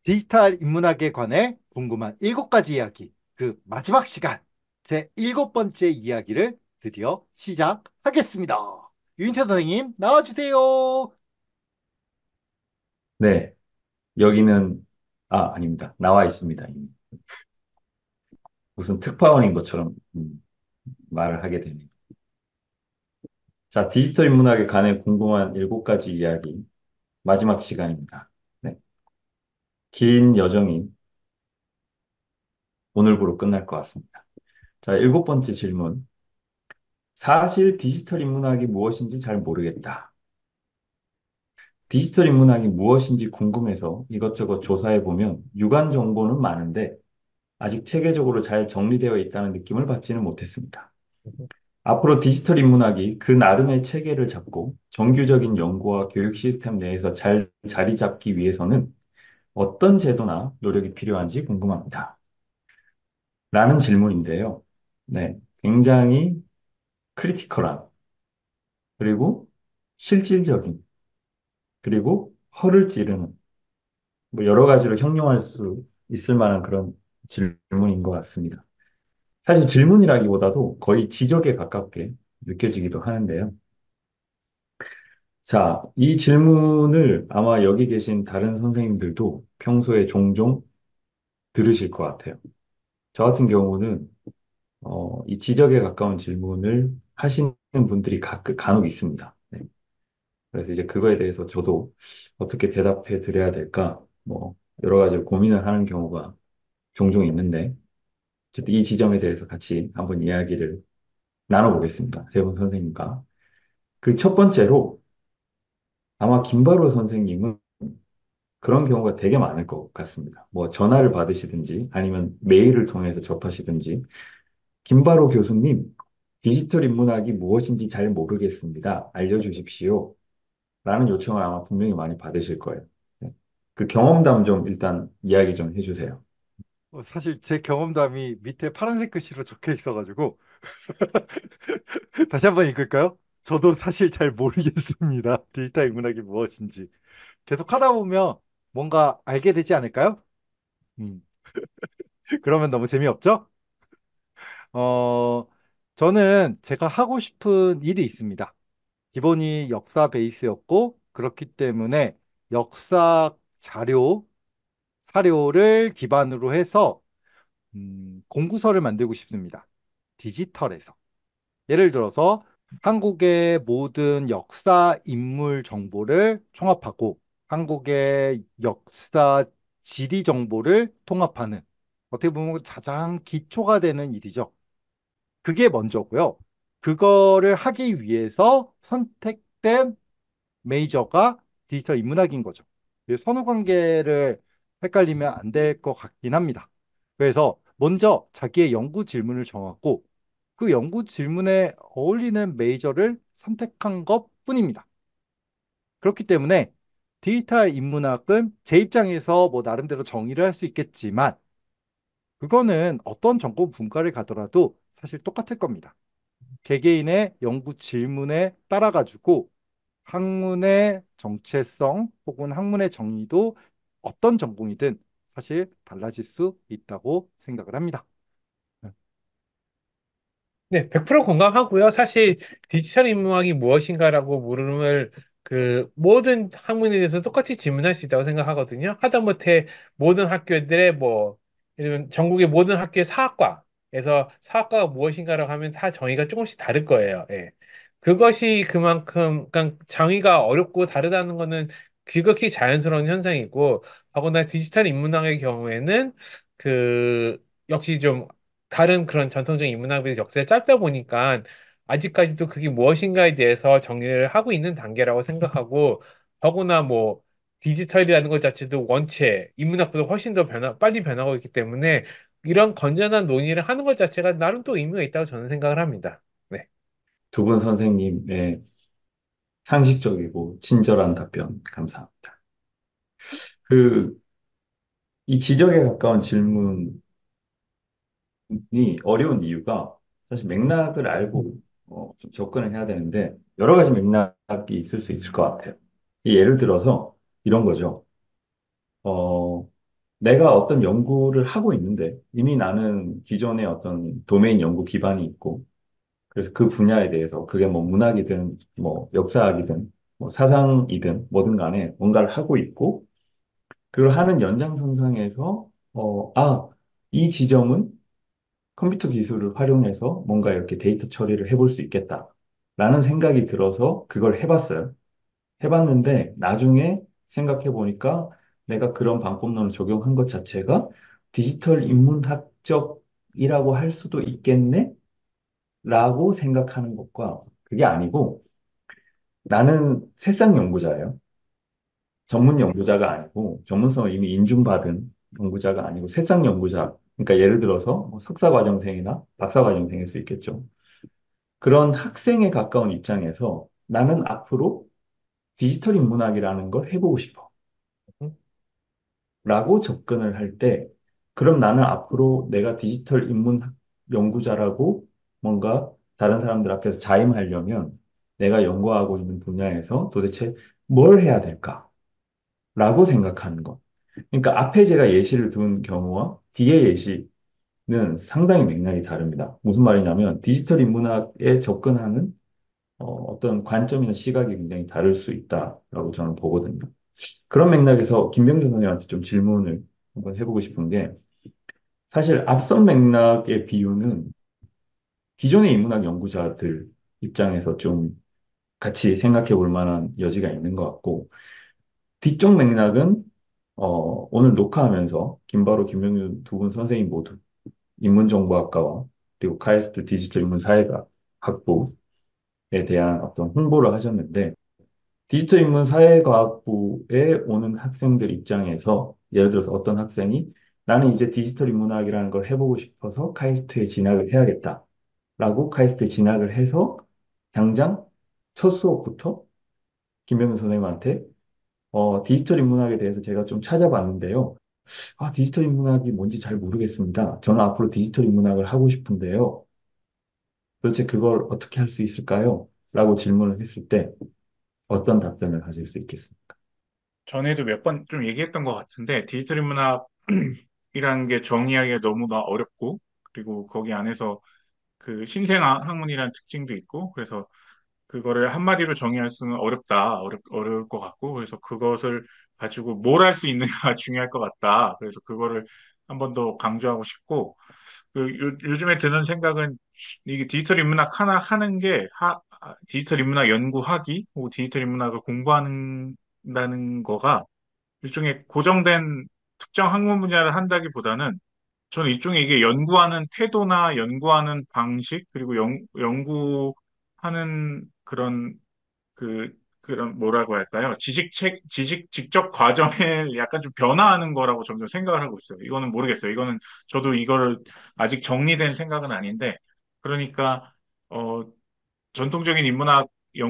디지털 인문학에 관해 궁금한 7가지 이야기, 그 마지막 시간, 제 7번째 이야기를 드디어 시작하겠습니다. 유인태 선생님, 나와주세요. 네, 여기는, 아닙니다. 나와 있습니다. 이미. 무슨 특파원인 것처럼 말을 하게 되네요. 자, 디지털 인문학에 관해 궁금한 7가지 이야기, 마지막 시간입니다. 네, 긴 여정이 오늘부로 끝날 것 같습니다. 자, 7번째 질문. 사실 디지털 인문학이 무엇인지 잘 모르겠다. 디지털 인문학이 무엇인지 궁금해서 이것저것 조사해보면 유관 정보는 많은데 아직 체계적으로 잘 정리되어 있다는 느낌을 받지는 못했습니다. 앞으로 디지털 인문학이 그 나름의 체계를 잡고 정규적인 연구와 교육 시스템 내에서 잘 자리 잡기 위해서는 어떤 제도나 노력이 필요한지 궁금합니다. 라는 질문인데요. 네, 굉장히 크리티컬한, 그리고 실질적인, 그리고 허를 찌르는, 뭐 여러 가지로 형용할 수 있을 만한 그런 질문인 것 같습니다. 사실 질문이라기보다도 거의 지적에 가깝게 느껴지기도 하는데요. 자, 이 질문을 아마 여기 계신 다른 선생님들도 평소에 종종 들으실 것 같아요. 저 같은 경우는 이 지적에 가까운 질문을 하시는 분들이 간혹 있습니다. 네. 그래서 이제 그거에 대해서 저도 어떻게 대답해 드려야 될까, 뭐 여러 가지 고민을 하는 경우가 종종 있는데, 어쨌든 이 지점에 대해서 같이 한번 이야기를 나눠보겠습니다. 세 분 선생님과. 그 첫 번째로 아마 김바로 선생님은 그런 경우가 되게 많을 것 같습니다. 뭐 전화를 받으시든지 아니면 메일을 통해서 접하시든지 김바로 교수님, 디지털 인문학이 무엇인지 잘 모르겠습니다. 알려주십시오. 라는 요청을 아마 분명히 많이 받으실 거예요. 네. 그 경험담 좀 일단 이야기 좀 해주세요. 사실 제 경험담이 밑에 파란색 글씨로 적혀 있어가지고 다시 한번 읽을까요? 저도 사실 잘 모르겠습니다. 디지털 인문학이 무엇인지. 계속 하다 보면 뭔가 알게 되지 않을까요? 음, 그러면 너무 재미없죠? 어, 저는 제가 하고 싶은 일이 있습니다. 기본이 역사 베이스였고, 그렇기 때문에 역사 자료, 사료를 기반으로 해서 공구서를 만들고 싶습니다. 디지털에서. 예를 들어서 한국의 모든 역사 인물 정보를 총합하고 한국의 역사 지리 정보를 통합하는 어떻게 보면 가장 기초가 되는 일이죠. 그게 먼저고요. 그거를 하기 위해서 선택된 메이저가 디지털 인문학인 거죠. 이 선후 관계를 헷갈리면 안 될 것 같긴 합니다. 그래서 먼저 자기의 연구 질문을 정하고 그 연구 질문에 어울리는 메이저를 선택한 것 뿐입니다. 그렇기 때문에 디지털 인문학은 제 입장에서 뭐 나름대로 정의를 할 수 있겠지만 그거는 어떤 전공 분과를 가더라도 사실 똑같을 겁니다. 개개인의 연구 질문에 따라 가지고 학문의 정체성 혹은 학문의 정의도 어떤 전공이든 사실 달라질 수 있다고 생각을 합니다. 네, 100% 공감하고요. 사실 디지털 인문학이 무엇인가라고 물음을 그 모든 학문에 대해서 똑같이 질문할 수 있다고 생각하거든요. 하다못해 모든 학교들의 뭐 예를 들면 전국의 모든 학교의 사학과에서 사학과가 무엇인가라고 하면 다 정의가 조금씩 다를 거예요. 예. 그것이 그만큼 그러니까 정의가 어렵고 다르다는 거는 지극히 자연스러운 현상이고, 더구나 디지털 인문학의 경우에는 그 역시 좀 다른 그런 전통적인 인문학의 역사를 짧다 보니까 아직까지도 그게 무엇인가에 대해서 정리를 하고 있는 단계라고 생각하고, 더구나 뭐 디지털이라는 것 자체도 원체 인문학보다 훨씬 더 빨리 변하고 있기 때문에 이런 건전한 논의를 하는 것 자체가 나름 또 의미가 있다고 저는 생각을 합니다. 네. 두 분 선생님의 상식적이고 친절한 답변 감사합니다. 그, 이 지적에 가까운 질문이 어려운 이유가 사실 맥락을 알고 좀 접근을 해야 되는데 여러 가지 맥락이 있을 수 있을 것 같아요. 예를 들어서 이런 거죠. 내가 어떤 연구를 하고 있는데 이미 나는 기존의 어떤 도메인 연구 기반이 있고 그래서 그 분야에 대해서 그게 뭐 문학이든 뭐 역사학이든 뭐 사상이든 뭐든 간에 뭔가를 하고 있고 그걸 하는 연장선상에서 이 지점은 컴퓨터 기술을 활용해서 뭔가 이렇게 데이터 처리를 해볼 수 있겠다라는 생각이 들어서 그걸 해봤어요. 해봤는데 나중에 생각해 보니까 내가 그런 방법론을 적용한 것 자체가 디지털 인문학적이라고 할 수도 있겠네? 라고 생각하는 것과 그게 아니고 나는 새싹 연구자예요. 전문 연구자가 아니고 전문성을 이미 인증받은 연구자가 아니고 새싹 연구자. 그러니까 예를 들어서 뭐 석사과정생이나 박사과정생일 수 있겠죠. 그런 학생에 가까운 입장에서 나는 앞으로 디지털 인문학이라는 걸 해보고 싶어. 라고 접근을 할 때, 그럼 나는 앞으로 내가 디지털 인문학 연구자라고 뭔가 다른 사람들 앞에서 자임하려면 내가 연구하고 있는 분야에서 도대체 뭘 해야 될까? 라고 생각하는 것. 그러니까 앞에 제가 예시를 둔 경우와 뒤에 예시는 상당히 맥락이 다릅니다. 무슨 말이냐면 디지털 인문학에 접근하는 어떤 관점이나 시각이 굉장히 다를 수 있다라고 저는 보거든요. 그런 맥락에서 김병준 선생님한테 좀 질문을 한번 해보고 싶은 게 사실 앞선 맥락의 비유는 기존의 인문학 연구자들 입장에서 좀 같이 생각해 볼 만한 여지가 있는 것 같고 뒤쪽 맥락은 오늘 녹화하면서 김바로, 김병준 두 분 선생님 모두 인문정보학과와 그리고 카이스트 디지털 인문사회학 학부에 대한 어떤 홍보를 하셨는데 디지털 인문 사회과학부에 오는 학생들 입장에서 예를 들어서 어떤 학생이 나는 이제 디지털 인문학이라는 걸 해보고 싶어서 카이스트에 진학을 해야겠다라고 카이스트에 진학을 해서 당장 첫 수업부터 김병근 선생님한테 디지털 인문학에 대해서 제가 좀 찾아봤는데요. 디지털 인문학이 뭔지 잘 모르겠습니다. 저는 앞으로 디지털 인문학을 하고 싶은데요. 도대체 그걸 어떻게 할 수 있을까요? 라고 질문을 했을 때 어떤 답변을 하실 수 있겠습니까? 전에도 몇 번 좀 얘기했던 것 같은데, 디지털 인문학이라는 게 정의하기가 너무나 어렵고, 그리고 거기 안에서 그 신생학문이라는 특징도 있고, 그래서 그거를 한마디로 정의할 수는 어려울 것 같고, 그래서 그것을 가지고 뭘 할 수 있는가가 중요할 것 같다. 그래서 그거를 한 번 더 강조하고 싶고, 요즘에 드는 생각은 이게 디지털 인문학 하나 하는 게 디지털 인문학 연구하기, 혹은 디지털 인문학을 공부한다는 거가 일종의 고정된 특정 학문 분야를 한다기보다는 저는 일종의 이게 연구하는 태도나 연구하는 방식, 그리고 연구하는 그런 뭐라고 할까요? 지식 직접 과정을 약간 좀 변화하는 거라고 점점 생각을 하고 있어요. 이거는 모르겠어요. 이거는 저도 이거를 아직 정리된 생각은 아닌데, 그러니까, 어, 전통적인 인문학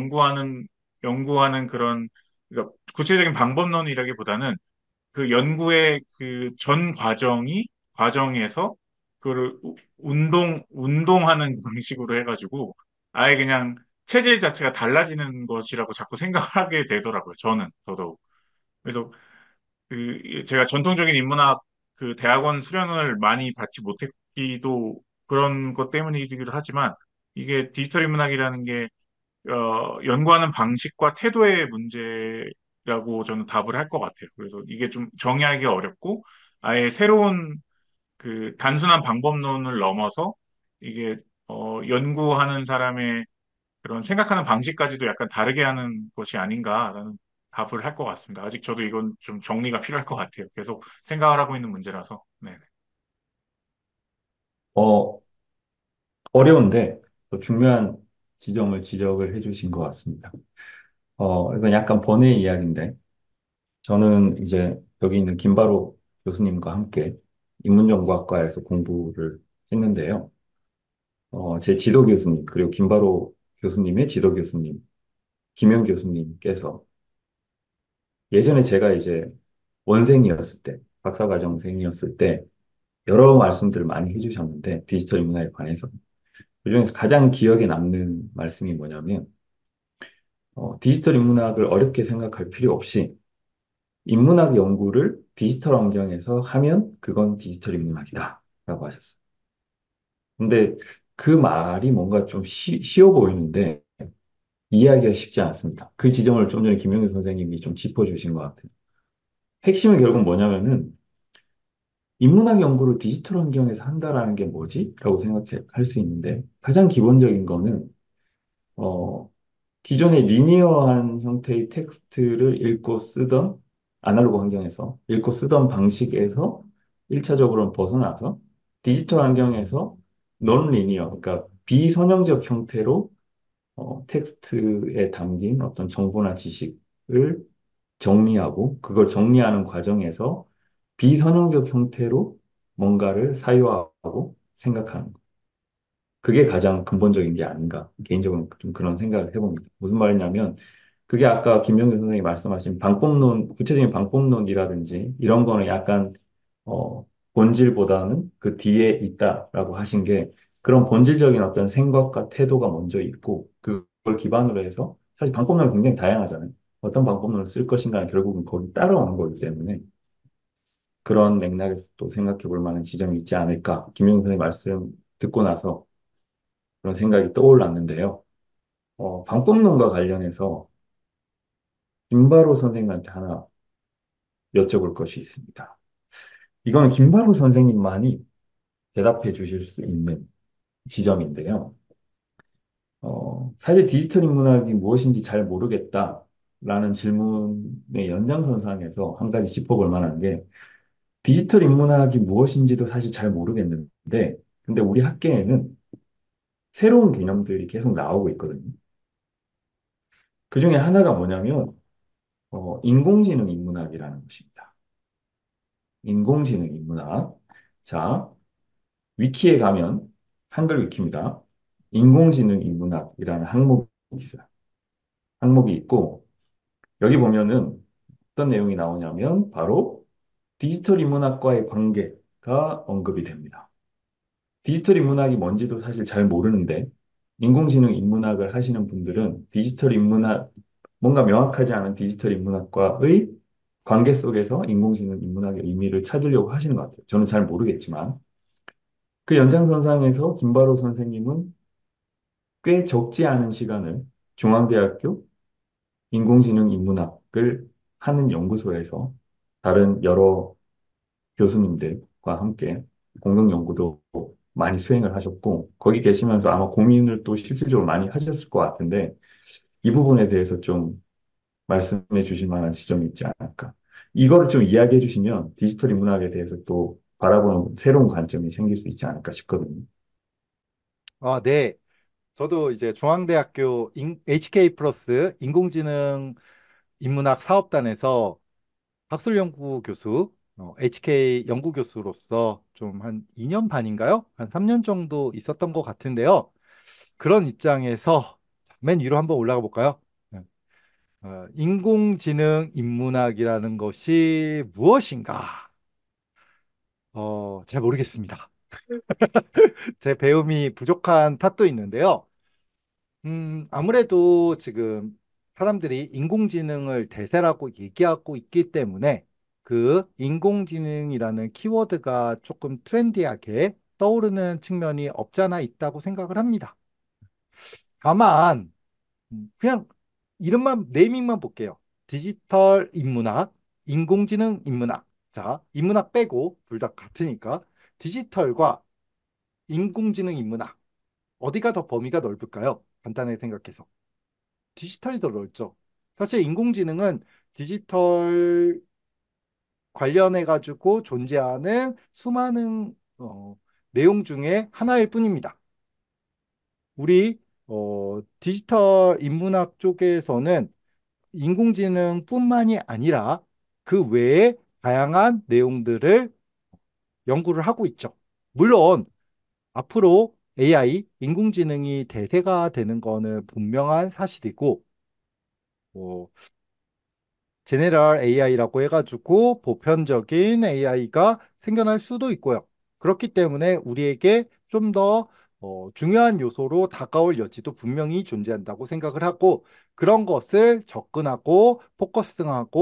연구하는 그러니까 구체적인 방법론이라기보다는 그 연구의 그 전 과정에서 그를 운동하는 방식으로 해가지고 아예 그냥 체질 자체가 달라지는 것이라고 자꾸 생각을 하게 되더라고요. 저는 더더욱. 그래서 제가 전통적인 인문학 그 대학원 수련을 많이 받지 못했기도 그런 것 때문이기도 하지만 이게 디지털 인문학이라는 게 연구하는 방식과 태도의 문제라고 저는 답을 할 것 같아요. 그래서 이게 좀 정의하기 어렵고 아예 새로운 그 단순한 방법론을 넘어서 이게 연구하는 사람의 그런 생각하는 방식까지도 약간 다르게 하는 것이 아닌가라는 답을 할 것 같습니다. 아직 저도 이건 좀 정리가 필요할 것 같아요. 계속 생각을 하고 있는 문제라서. 네. 어, 어려운데 또 중요한 지점을 지적을 해주신 것 같습니다. 이건 약간 번외 이야기인데 저는 이제 여기 있는 김바로 교수님과 함께 인문정보학과에서 공부를 했는데요. 제 지도 교수님 그리고 김바로 교수님의 지도 교수님 김현 교수님께서 예전에 제가 이제 원생이었을 때 박사과정생이었을 때 여러 말씀들을 많이 해주셨는데 디지털 인문학에 관해서 그중에서 가장 기억에 남는 말씀이 뭐냐면 디지털 인문학을 어렵게 생각할 필요 없이 인문학 연구를 디지털 환경에서 하면 그건 디지털 인문학이다. 라고 하셨어요. 근데 그 말이 뭔가 좀 쉬워 보이는데 이해하기가 쉽지 않습니다. 그 지점을 좀 전에 김영희 선생님이 좀 짚어주신 것 같아요. 핵심은 결국 뭐냐면은 인문학 연구를 디지털 환경에서 한다라는 게 뭐지? 라고 생각할 수 있는데 가장 기본적인 거는 어, 기존의 리니어한 형태의 텍스트를 읽고 쓰던 아날로그 환경에서 읽고 쓰던 방식에서 1차적으로는 벗어나서 디지털 환경에서 논 리니어, 그러니까 비선형적 형태로 텍스트에 담긴 어떤 정보나 지식을 정리하고 그걸 정리하는 과정에서 비선형적 형태로 뭔가를 사유하고 생각하는 것. 그게 가장 근본적인 게 아닌가. 개인적으로 좀 그런 생각을 해봅니다. 무슨 말이냐면 그게 아까 김명규 선생님이 말씀하신 방법론, 구체적인 방법론이라든지 이런 거는 약간 본질보다는 그 뒤에 있다라고 하신 게 그런 본질적인 어떤 생각과 태도가 먼저 있고 그걸 기반으로 해서 사실 방법론은 굉장히 다양하잖아요. 어떤 방법론을 쓸 것인가는 결국은 거기 따라오는 거기 때문에 그런 맥락에서 또 생각해 볼 만한 지점이 있지 않을까. 김용수 선생님 말씀 듣고 나서 그런 생각이 떠올랐는데요. 방법론과 관련해서 김바로 선생님한테 하나 여쭤볼 것이 있습니다. 이거는 김바로 선생님만이 대답해 주실 수 있는 지점인데요. 사실 디지털 인문학이 무엇인지 잘 모르겠다라는 질문의 연장선상에서 한 가지 짚어볼 만한 게 디지털 인문학이 무엇인지도 사실 잘 모르겠는데 근데 우리 학계에는 새로운 개념들이 계속 나오고 있거든요. 그 중에 하나가 뭐냐면 인공지능 인문학이라는 것입니다. 인공지능 인문학. 자, 위키에 가면 한글 위키입니다. 인공지능 인문학이라는 항목이 있어요. 항목이 있고 여기 보면은 어떤 내용이 나오냐면 바로 디지털 인문학과의 관계가 언급이 됩니다. 디지털 인문학이 뭔지도 사실 잘 모르는데 인공지능 인문학을 하시는 분들은 디지털 인문학 뭔가 명확하지 않은 디지털 인문학과의 관계 속에서 인공지능 인문학의 의미를 찾으려고 하시는 것 같아요. 저는 잘 모르겠지만 그 연장선상에서 김바로 선생님은 꽤 적지 않은 시간을 중앙대학교 인공지능 인문학을 하는 연구소에서 다른 여러 교수님들과 함께 공동 연구도 많이 수행을 하셨고 거기 계시면서 아마 고민을 또 실질적으로 많이 하셨을 것 같은데 이 부분에 대해서 좀 말씀해 주실 만한 지점이 있지 않을까. 이거를 좀 이야기해 주시면 디지털 인문학에 대해서 또 바라보는 새로운 관점이 생길 수 있지 않을까 싶거든요. 네. 저도 이제 중앙대학교 HK 플러스 인공지능 인문학 사업단에서 학술연구 교수, HK 연구교수로서 좀 한 2년 반인가요? 한 3년 정도 있었던 것 같은데요. 그런 입장에서 맨 위로 한번 올라가 볼까요? 네. 인공지능 인문학이라는 것이 무엇인가? 잘 모르겠습니다. 제 배움이 부족한 탓도 있는데요. 아무래도 지금 사람들이 인공지능을 대세라고 얘기하고 있기 때문에 그 인공지능이라는 키워드가 조금 트렌디하게 떠오르는 측면이 없잖아 있다고 생각을 합니다. 다만, 그냥 이름만, 네이밍만 볼게요. 디지털 인문학, 인공지능 인문학. 자, 인문학 빼고 둘 다 같으니까 디지털과 인공지능 인문학. 어디가 더 범위가 넓을까요? 간단하게 생각해서. 디지털이 더 넓죠. 사실 인공지능은 디지털 관련해 가지고 존재하는 수많은 내용 중에 하나일 뿐입니다. 우리 디지털 인문학 쪽에서는 인공지능뿐만이 아니라 그 외에 다양한 내용들을 연구를 하고 있죠. 물론 앞으로 AI, 인공지능이 대세가 되는 거는 분명한 사실이고, 뭐 제네럴 AI라고 해가지고 보편적인 AI가 생겨날 수도 있고요. 그렇기 때문에 우리에게 좀 더 중요한 요소로 다가올 여지도 분명히 존재한다고 생각을 하고 그런 것을 접근하고 포커싱하고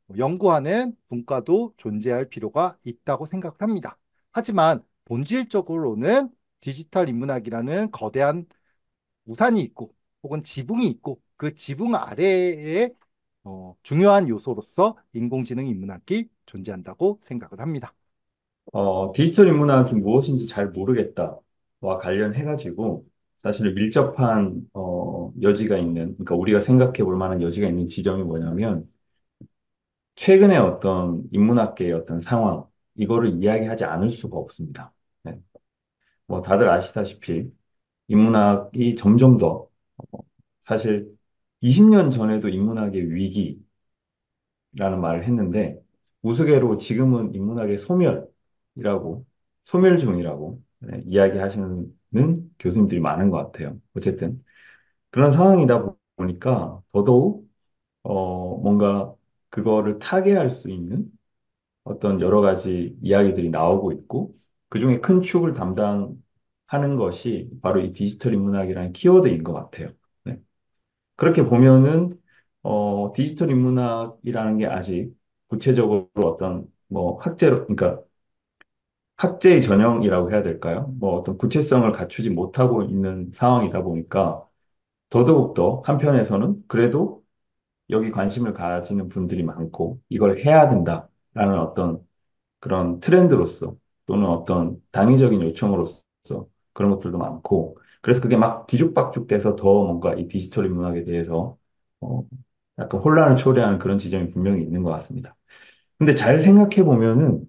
연구하는 분과도 존재할 필요가 있다고 생각을 합니다. 하지만 본질적으로는 디지털 인문학이라는 거대한 우산이 있고 혹은 지붕이 있고 그 지붕 아래에 중요한 요소로서 인공지능 인문학이 존재한다고 생각을 합니다. 디지털 인문학이 무엇인지 잘 모르겠다와 관련해가지고 사실 밀접한 여지가 있는, 그러니까 우리가 생각해 볼 만한 여지가 있는 지점이 뭐냐면 최근에 어떤 인문학계의 어떤 상황, 이거를 이야기하지 않을 수가 없습니다. 네. 뭐 다들 아시다시피 인문학이 점점 더 사실 20년 전에도 인문학의 위기라는 말을 했는데 우스개로 지금은 인문학의 소멸이라고 소멸 중이라고 이야기하시는 교수님들이 많은 것 같아요. 어쨌든 그런 상황이다 보니까 더더욱 뭔가 그거를 타개할 수 있는 어떤 여러 가지 이야기들이 나오고 있고 그중에 큰 축을 담당하는 것이 바로 이 디지털 인문학이라는 키워드인 것 같아요. 네. 그렇게 보면은 디지털 인문학이라는 게 아직 구체적으로 어떤 뭐 학제로 그러니까 학제의 전형이라고 해야 될까요? 뭐 어떤 구체성을 갖추지 못하고 있는 상황이다 보니까 더더욱더 한편에서는 그래도 여기 관심을 가지는 분들이 많고 이걸 해야 된다라는 어떤 그런 트렌드로서 또는 어떤 당위적인 요청으로서 그런 것들도 많고 그래서 그게 막 뒤죽박죽 돼서 더 뭔가 이 디지털 인문학에 대해서 어, 약간 혼란을 초래하는 그런 지점이 분명히 있는 것 같습니다. 근데 잘 생각해 보면은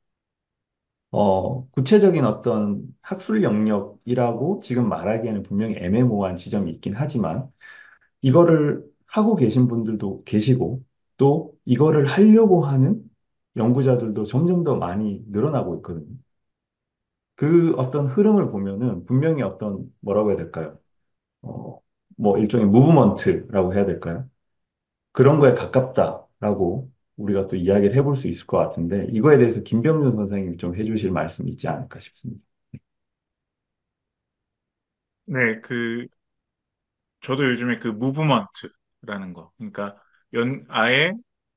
구체적인 어떤 학술 영역이라고 지금 말하기에는 분명히 애매모호한 지점이 있긴 하지만 이거를 하고 계신 분들도 계시고 또 이거를 하려고 하는 연구자들도 점점 더 많이 늘어나고 있거든요. 그 어떤 흐름을 보면은 분명히 어떤 뭐라고 해야 될까요? 어, 뭐 일종의 무브먼트라고 해야 될까요? 그런 거에 가깝다라고 우리가 또 이야기를 해볼 수 있을 것 같은데 이거에 대해서 김병준 선생님이 좀 해주실 말씀이 있지 않을까 싶습니다. 네, 저도 요즘에 그 무브먼트라는 거. 그러니까 아예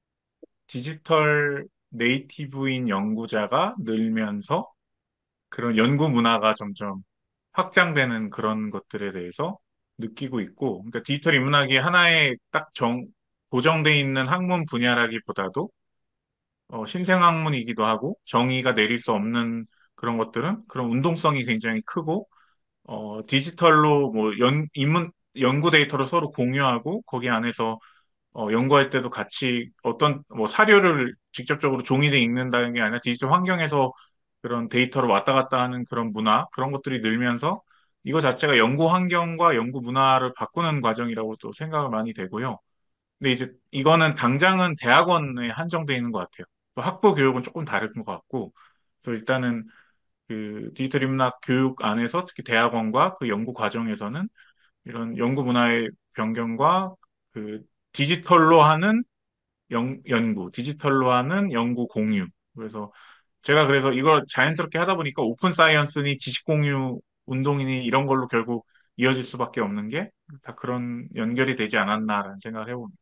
디지털 네이티브인 연구자가 늘면서 그런 연구 문화가 점점 확장되는 그런 것들에 대해서 느끼고 있고, 그러니까 디지털 인문학이 하나의 고정돼 있는 학문 분야라기보다도 신생학문이기도 하고 정의가 내릴 수 없는 그런 것들은 그런 운동성이 굉장히 크고 디지털로 뭐 연구 데이터를 서로 공유하고 거기 안에서 연구할 때도 같이 어떤 뭐 사료를 직접적으로 종이에 읽는다는 게 아니라 디지털 환경에서 그런 데이터를 왔다 갔다 하는 그런 문화, 그런 것들이 늘면서 이거 자체가 연구 환경과 연구 문화를 바꾸는 과정이라고 또 생각을 많이 되고요. 근데 이제 이거는 당장은 대학원에 한정돼 있는 것 같아요. 또 학부 교육은 조금 다른 것 같고, 그래서 일단은 그 디지털 인문학 교육 안에서 특히 대학원과 그 연구 과정에서는 이런 연구 문화의 변경과 그 디지털로 하는 연구, 디지털로 하는 연구 공유. 그래서 이걸 자연스럽게 하다 보니까 오픈 사이언스니 지식 공유 운동이니 이런 걸로 결국 이어질 수밖에 없는 게 다 그런 연결이 되지 않았나라는 생각을 해봅니다.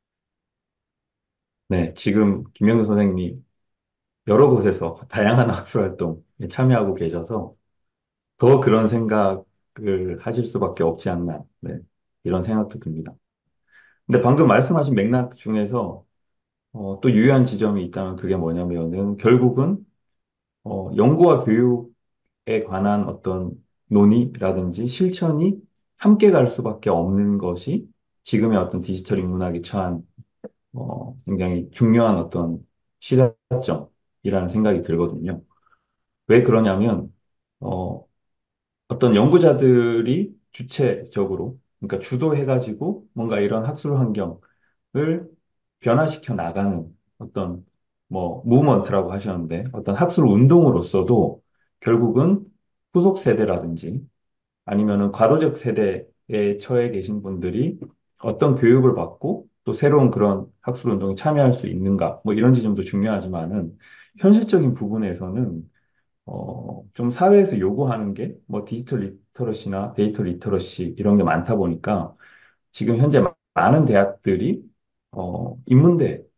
네, 지금 김영준 선생님이 여러 곳에서 다양한 학술 활동에 참여하고 계셔서 더 그런 생각을 하실 수밖에 없지 않나, 네, 이런 생각도 듭니다. 근데 방금 말씀하신 맥락 중에서 또 유효한 지점이 있다면 그게 뭐냐면은 결국은 연구와 교육에 관한 어떤 논의라든지 실천이 함께 갈 수밖에 없는 것이 지금의 어떤 디지털 인문학이 처한 굉장히 중요한 어떤 시사점이라는 생각이 들거든요. 왜 그러냐면 어, 어떤 연구자들이 주체적으로, 그러니까 주도해가지고 뭔가 이런 학술 환경을 변화시켜 나가는 어떤 뭐 무브먼트라고 하셨는데 어떤 학술 운동으로서도 결국은 후속 세대라든지 아니면은 과도적 세대에 처해 계신 분들이 어떤 교육을 받고 또 새로운 그런 학술 운동에 참여할 수 있는가 뭐 이런 지점도 중요하지만은 현실적인 부분에서는 좀 사회에서 요구하는 게 뭐 디지털 리터러시나 데이터 리터러시 이런 게 많다 보니까 지금 현재 많은 대학들이 인문대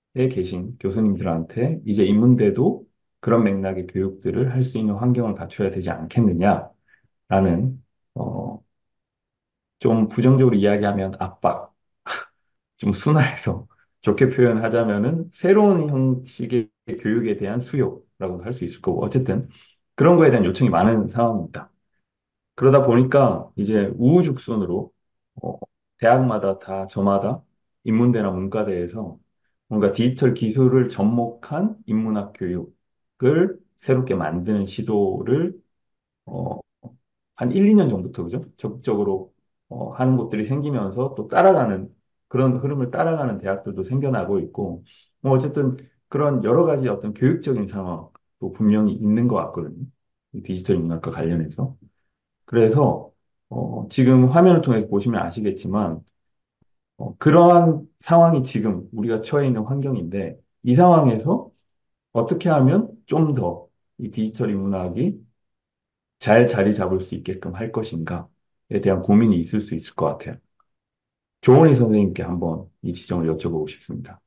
계신 교수님들한테 이제 인문대도 그런 맥락의 교육들을 할 수 있는 환경을 갖춰야 되지 않겠느냐라는 어, 좀 부정적으로 이야기하면 압박, 좀 순화해서 좋게 표현하자면은 새로운 형식의 교육에 대한 수요라고도 할 수 있을 거고 어쨌든 그런 거에 대한 요청이 많은 상황입니다. 그러다 보니까 이제 우후죽순으로 어, 대학마다 다 저마다 인문대나 문과대에서 뭔가 디지털 기술을 접목한 인문학 교육을 새롭게 만드는 시도를 어, 한 1, 2년 전부터 그죠? 적극적으로 하는 곳들이 생기면서 또 따라가는 그런 흐름을 따라가는 대학들도 생겨나고 있고 뭐 어쨌든 그런 여러 가지 어떤 교육적인 상황도 분명히 있는 것 같거든요. 이 디지털 인문학과 관련해서. 그래서 지금 화면을 통해서 보시면 아시겠지만 그러한 상황이 지금 우리가 처해 있는 환경인데 이 상황에서 어떻게 하면 좀 더 이 디지털 인문학이 잘 자리 잡을 수 있게끔 할 것인가에 대한 고민이 있을 수 있을 것 같아요. 조원희 선생님께 한번 이 지점을 여쭤보고 싶습니다.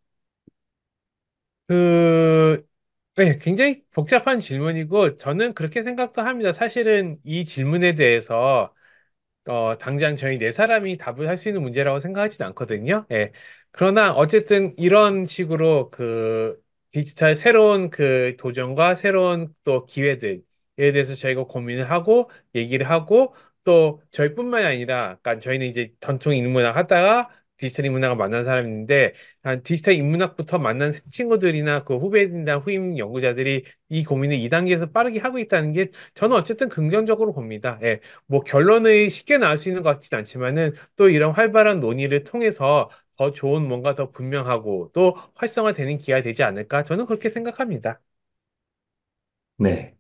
그, 네, 굉장히 복잡한 질문이고, 저는 그렇게 생각도 합니다. 사실은 이 질문에 대해서 당장 저희 네 사람이 답을 할 수 있는 문제라고 생각하진 않거든요. 예. 그러나 어쨌든 이런 식으로 그 디지털 새로운 그 도전과 새로운 또 기회들에 대해서 저희가 고민을 하고 얘기를 하고 또 저희뿐만이 아니라, 그러니까 저희는 이제 전통 인문학 하다가 디지털 인문학을 만난 사람인데, 한 디지털 인문학부터 만난 친구들이나 그 후배들이나 후임 연구자들이 이 고민을 2단계에서 빠르게 하고 있다는 게 저는 어쨌든 긍정적으로 봅니다. 예. 뭐 결론이 쉽게 나올 수 있는 것 같진 않지만은 또 이런 활발한 논의를 통해서 더 좋은 뭔가 더 분명하고 또 활성화되는 기회가 되지 않을까 저는 그렇게 생각합니다. 네.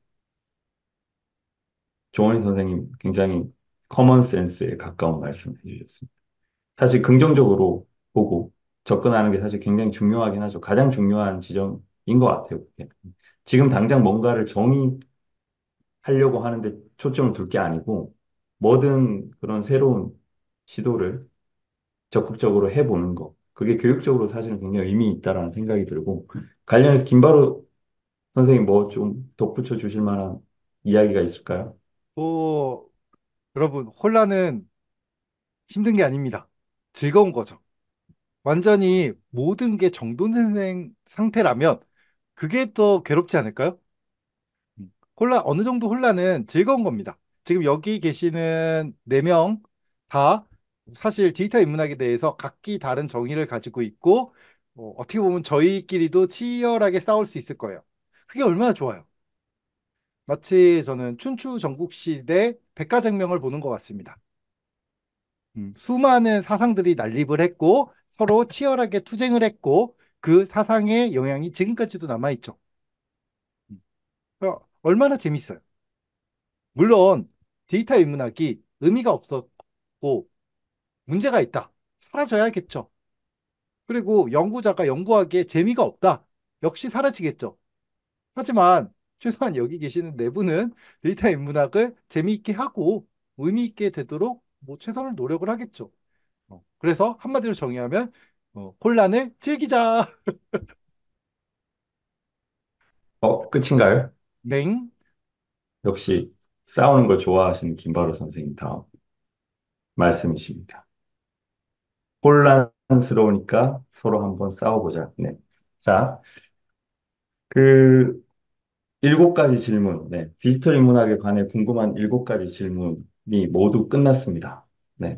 조원희 선생님 굉장히 커먼 센스에 가까운 말씀을 해주셨습니다. 사실 긍정적으로 보고 접근하는 게 사실 굉장히 중요하긴 하죠. 가장 중요한 지점인 것 같아요. 그게. 지금 당장 뭔가를 정의하려고 하는데 초점을 둘 게 아니고 뭐든 그런 새로운 시도를 적극적으로 해보는 거. 그게 교육적으로 사실은 굉장히 의미 있다라는 생각이 들고 관련해서 김바로 선생님 뭐 좀 덧붙여 주실 만한 이야기가 있을까요? 또 여러분 혼란은 힘든 게 아닙니다. 즐거운 거죠. 완전히 모든 게 정돈된 상태라면 그게 더 괴롭지 않을까요? 혼란, 어느 정도 혼란은 즐거운 겁니다. 지금 여기 계시는 네 명 다 사실 디지털 인문학에 대해서 각기 다른 정의를 가지고 있고, 어떻게 보면 저희끼리도 치열하게 싸울 수 있을 거예요. 그게 얼마나 좋아요. 마치 저는 춘추 전국시대 백가쟁명을 보는 것 같습니다. 수많은 사상들이 난립을 했고, 서로 치열하게 투쟁을 했고, 그 사상의 영향이 지금까지도 남아있죠. 얼마나 재밌어요. 물론 디지털 인문학이 의미가 없었고 문제가 있다. 사라져야겠죠. 그리고 연구자가 연구하기에 재미가 없다. 역시 사라지겠죠. 하지만 최소한 여기 계시는 내부는 디지털 인문학을 재미있게 하고 의미 있게 되도록 뭐 최선을 노력을 하겠죠. 그래서 한마디로 정의하면 혼란을 즐기자. 끝인가요? 냉. 역시 싸우는 걸 좋아하시는 김바로 선생님 다음 말씀이십니다. 혼란스러우니까 서로 한번 싸워보자. 네. 자, 그 7가지 질문, 네. 디지털 인문학에 관해 궁금한 7가지 질문이 모두 끝났습니다. 네.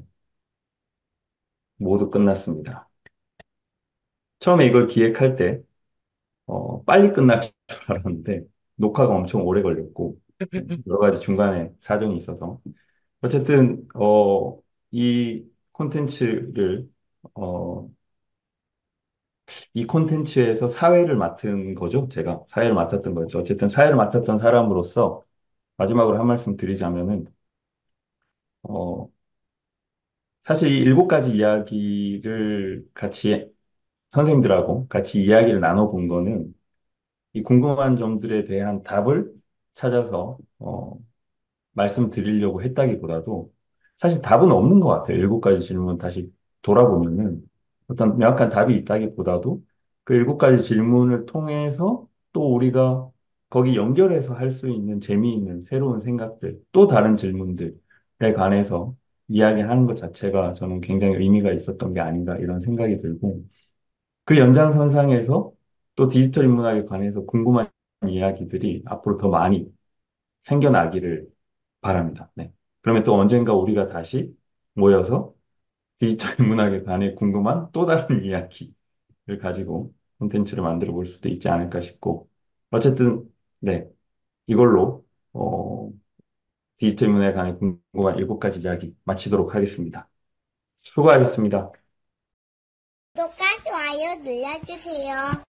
모두 끝났습니다. 처음에 이걸 기획할 때, 빨리 끝날 줄 알았는데, 녹화가 엄청 오래 걸렸고, 여러 가지 중간에 사정이 있어서. 어쨌든, 이 콘텐츠를, 어, 이 콘텐츠에서 사회를 맡은 거죠. 제가 사회를 맡았던 거죠. 어쨌든 사회를 맡았던 사람으로서 마지막으로 한 말씀 드리자면은, 어, 사실 이 7가지 이야기를 같이 선생님들하고 같이 이야기를 나눠본 거는 이 궁금한 점들에 대한 답을 찾아서 말씀드리려고 했다기보다도 사실 답은 없는 것 같아요. 7가지 질문 다시 돌아보면은 어떤 명확한 답이 있다기보다도 그 7가지 질문을 통해서 또 우리가 거기 연결해서 할 수 있는 재미있는 새로운 생각들, 또 다른 질문들에 관해서 이야기하는 것 자체가 저는 굉장히 의미가 있었던 게 아닌가 이런 생각이 들고 그 연장선상에서 또 디지털 인문학에 관해서 궁금한 이야기들이 앞으로 더 많이 생겨나기를 바랍니다. 네. 그러면 또 언젠가 우리가 다시 모여서 디지털 인문학에 관해 궁금한 또 다른 이야기를 가지고 콘텐츠를 만들어 볼 수도 있지 않을까 싶고 어쨌든 네. 이걸로 디지털 인문학에 관해 궁금한 7가지 이야기 마치도록 하겠습니다. 수고하셨습니다. 구독과 좋아요 눌러주세요.